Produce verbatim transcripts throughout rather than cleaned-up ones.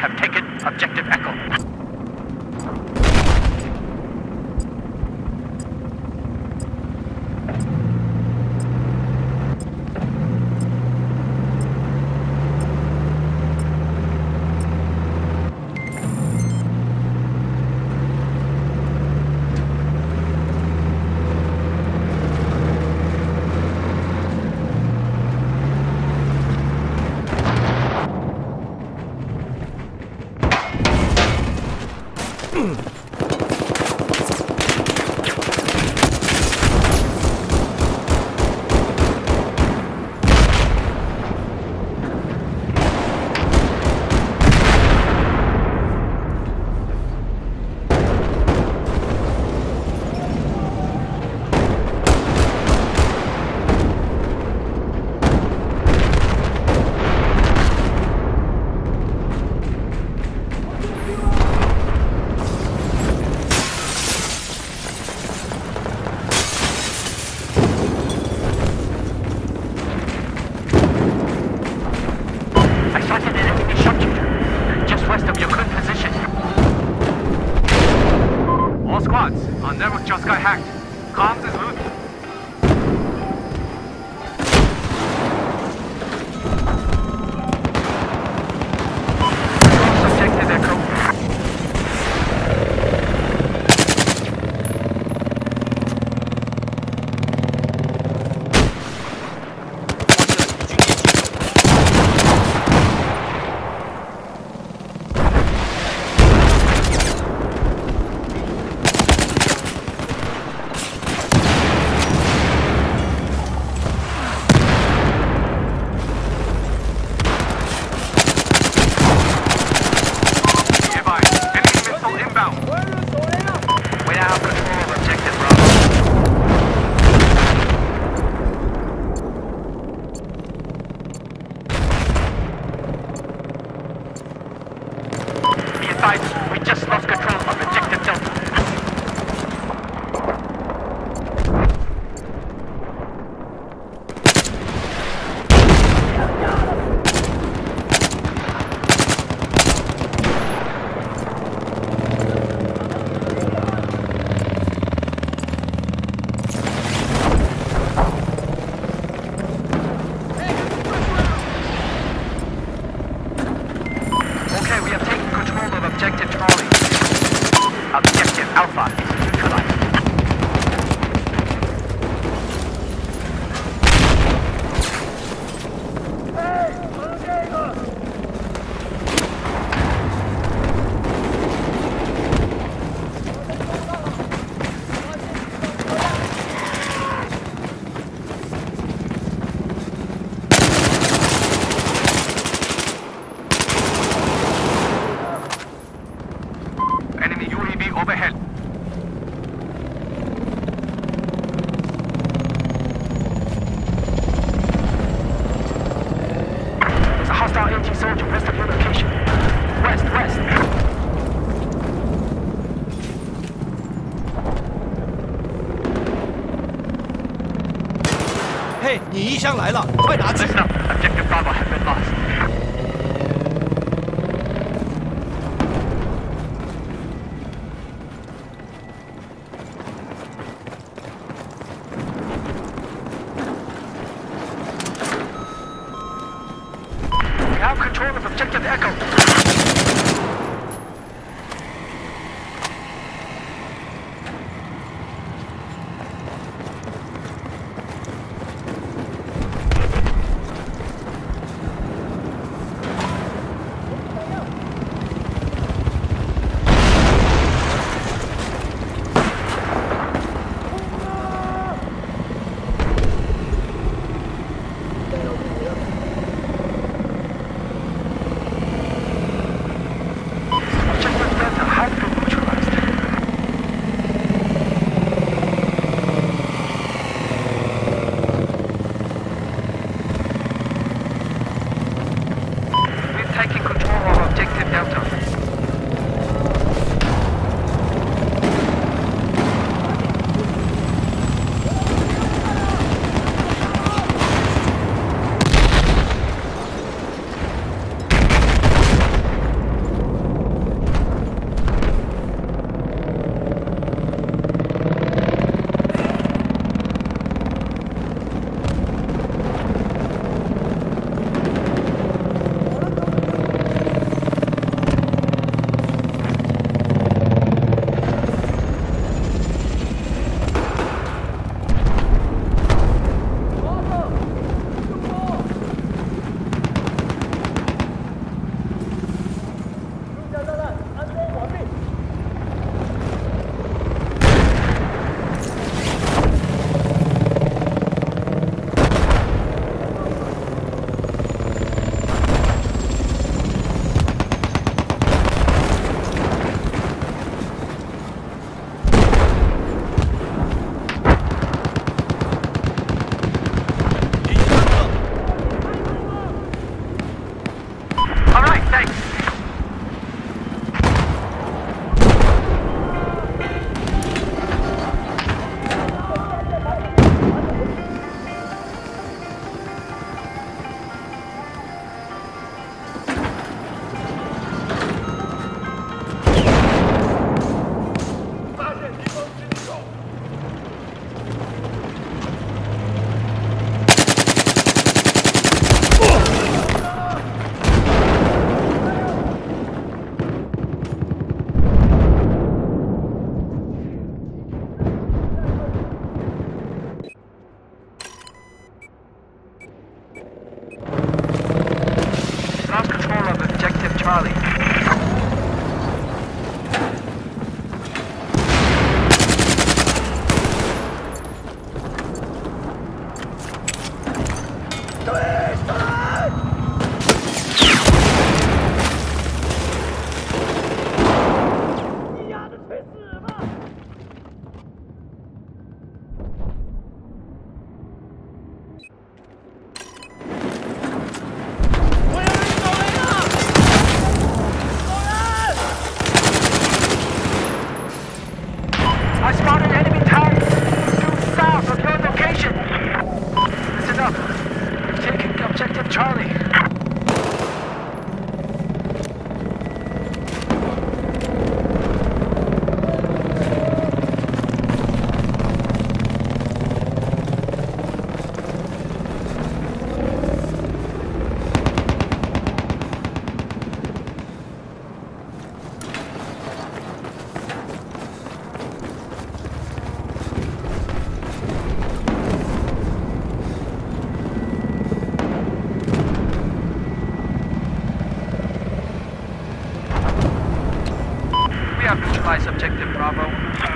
have taken Objective Echo. We just lost control of Objective Delta. Objective Alpha is neutralized. Enemy U A V overhead. There's a hostile anti-soldier west of your location. West, west. 嘿，你一箱来了，快拿起！ Listen up. Objective Bravo has been lost. We have control of Objective Echo. advise objective Bravo.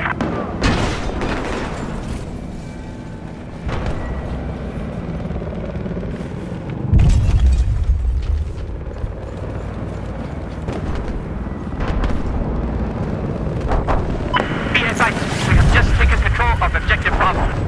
Be advised, we have just taken control of objective Bravo.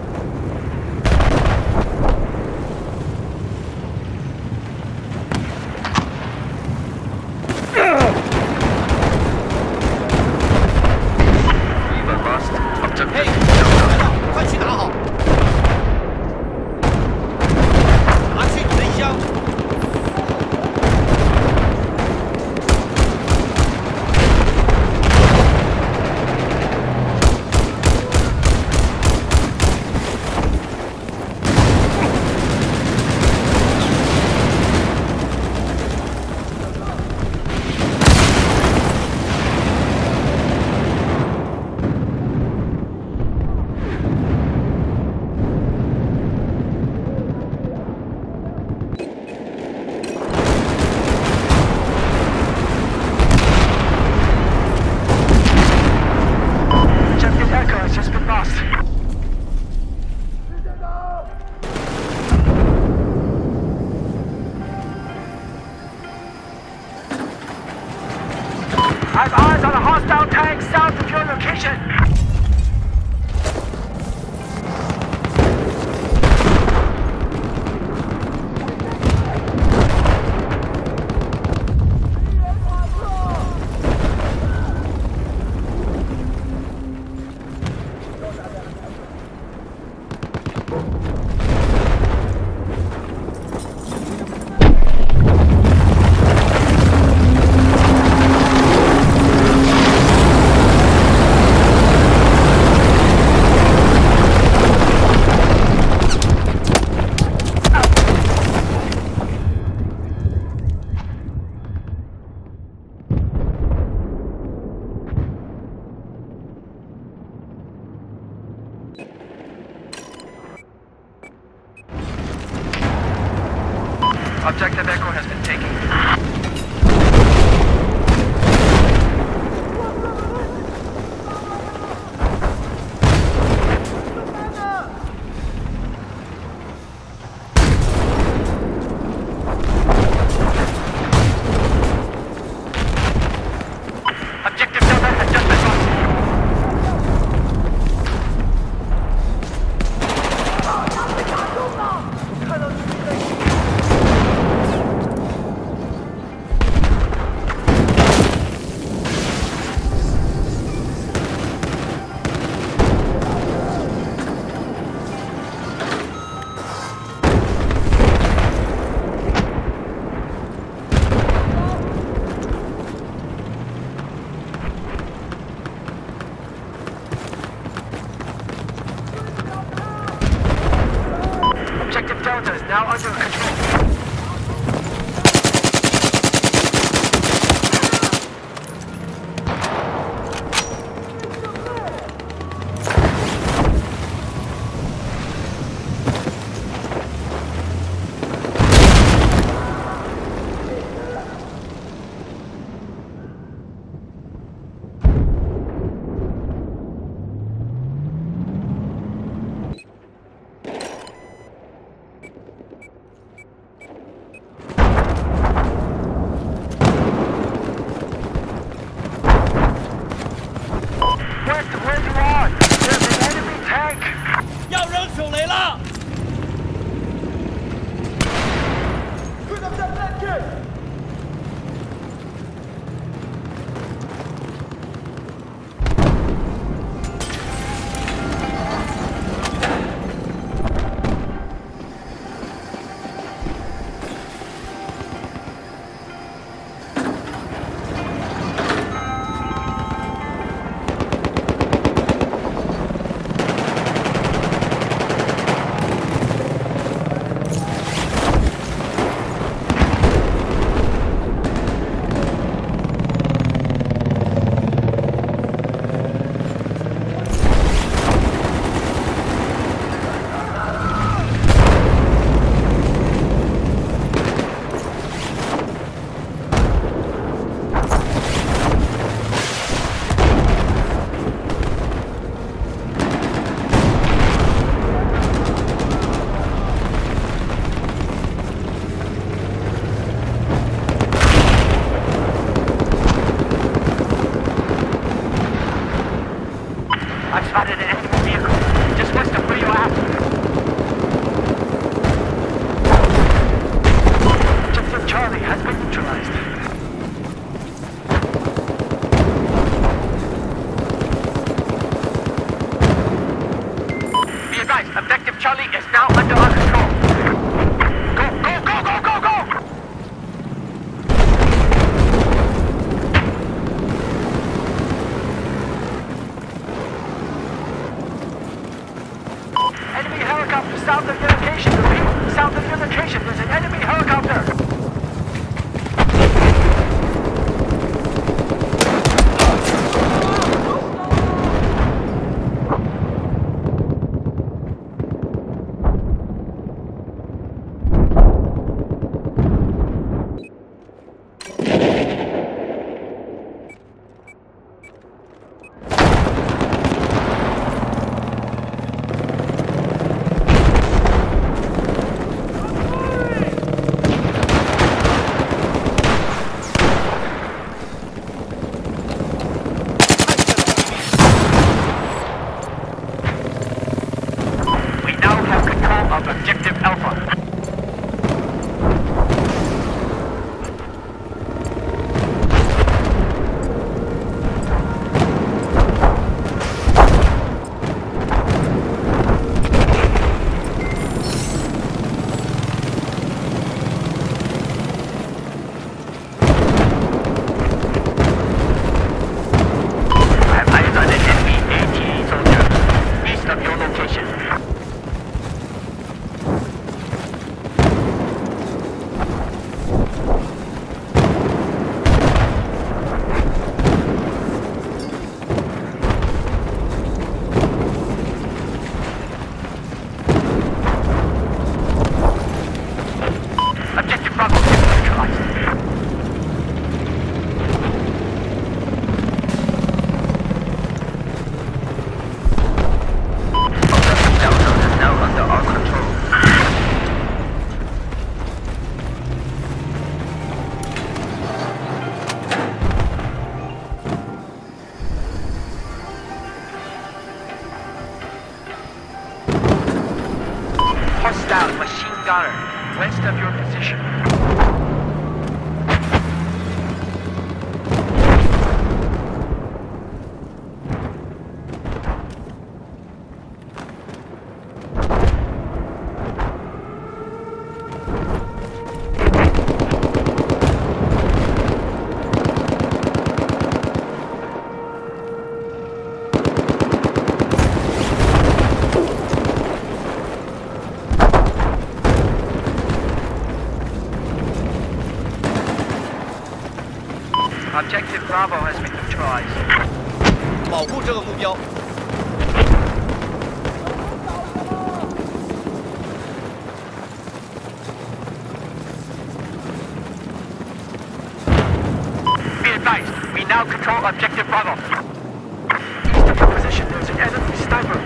嘿，来了，快去拿好，拿去你的衣箱。I have eyes on a hostile tank south of your location. Objective Echo has been taken. Objective Delta has just been lost. Objective Bravo has been neutralized. 保护这个目标。 Be advised, we now control Objective Bravo. East of your position, there's an enemy sniper.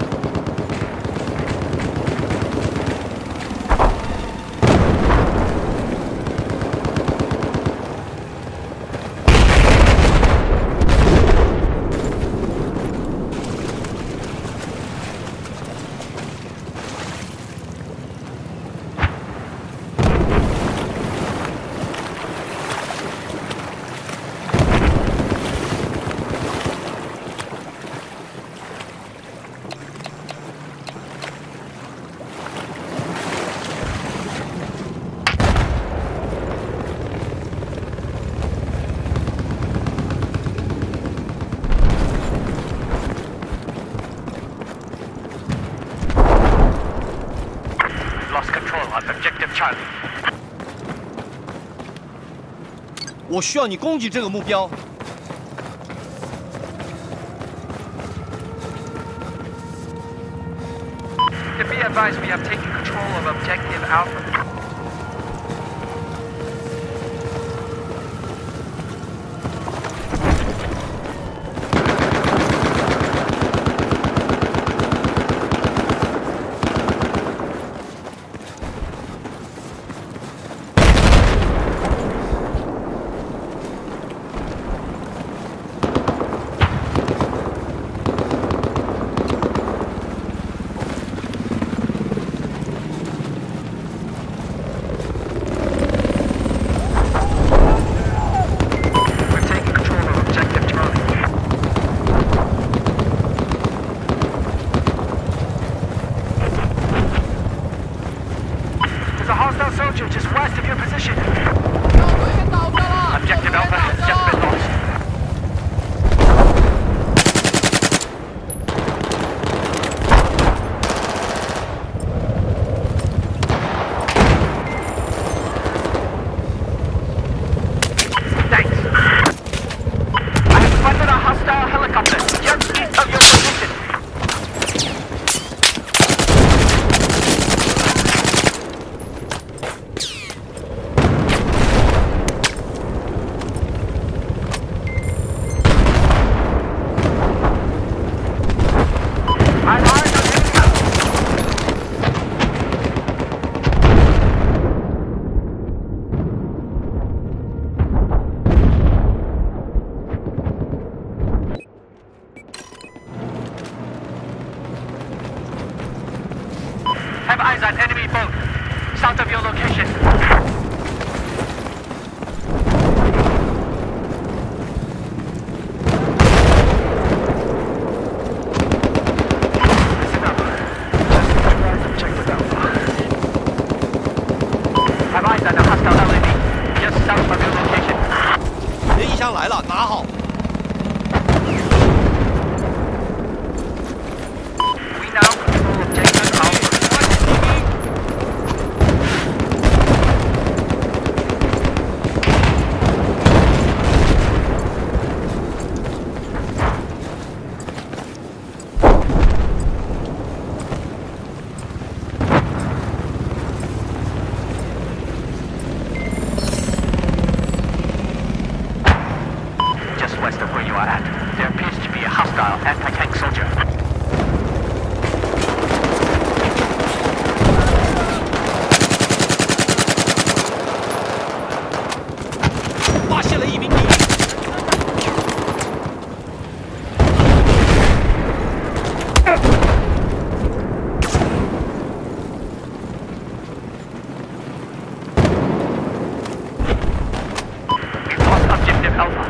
Lost control of Objective Charlie. 我需要你攻击这个目标。 To be advised, we have taken control of Objective Alpha. There's a hostile soldier just west of your position. Objective Alpha has just been lost. Thanks. I have spotted a hostile helicopter just east of your position. I'm eyes on enemy. Have eyes on enemy boat, south of your location. Listen up. Just neutralize Objective Alpha. Have eyes on the hostile L A V, just south of your location. 人一箱来了，拿好。 We now control Objective Alpha. Just west of where you are at, there appears to be a hostile anti-tank soldier. 发现了一名敌人。 We've lost Objective Alpha.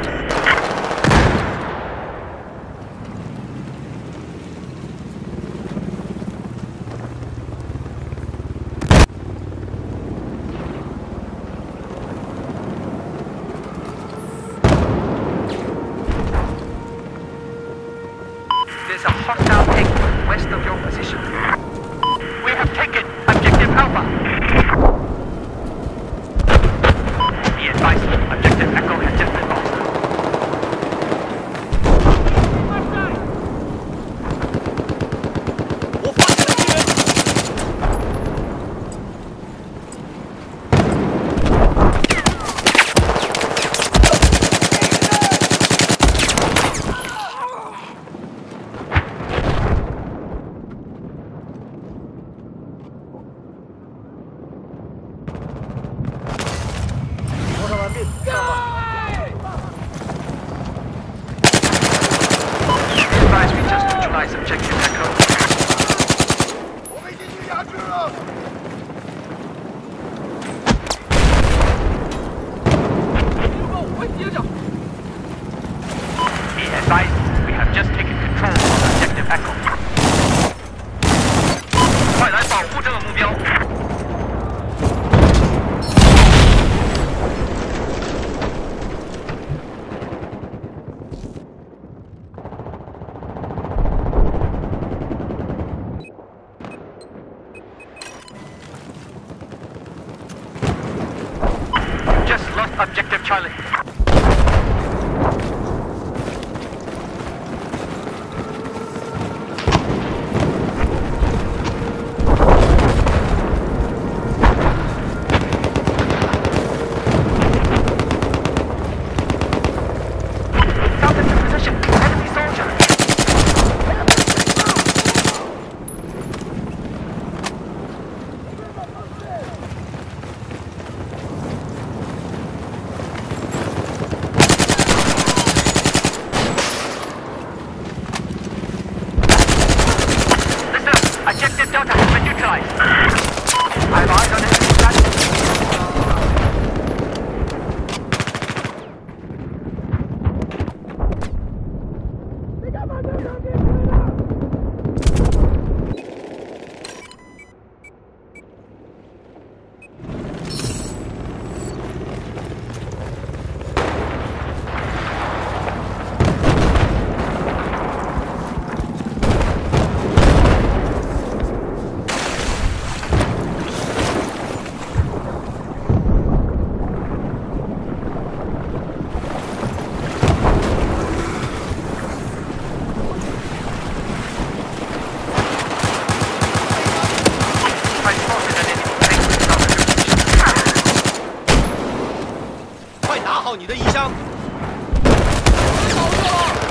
There's a hostile tank west of your position. We have taken Objective Alpha. Be advised, Objective Echo has just been lost. neutralize objective Echo. 我被敌军压制了。 Be advised, we have just taken control of objective Echo. 快来保护这个目标！ Just lost objective Charlie. Found the position. Enemy soldier. Listen, objective Delta has been neutralized. I have eyes on enemy strategy. I spotted an enemy tank with our position. 快拿好你的衣箱！ 别搞错了！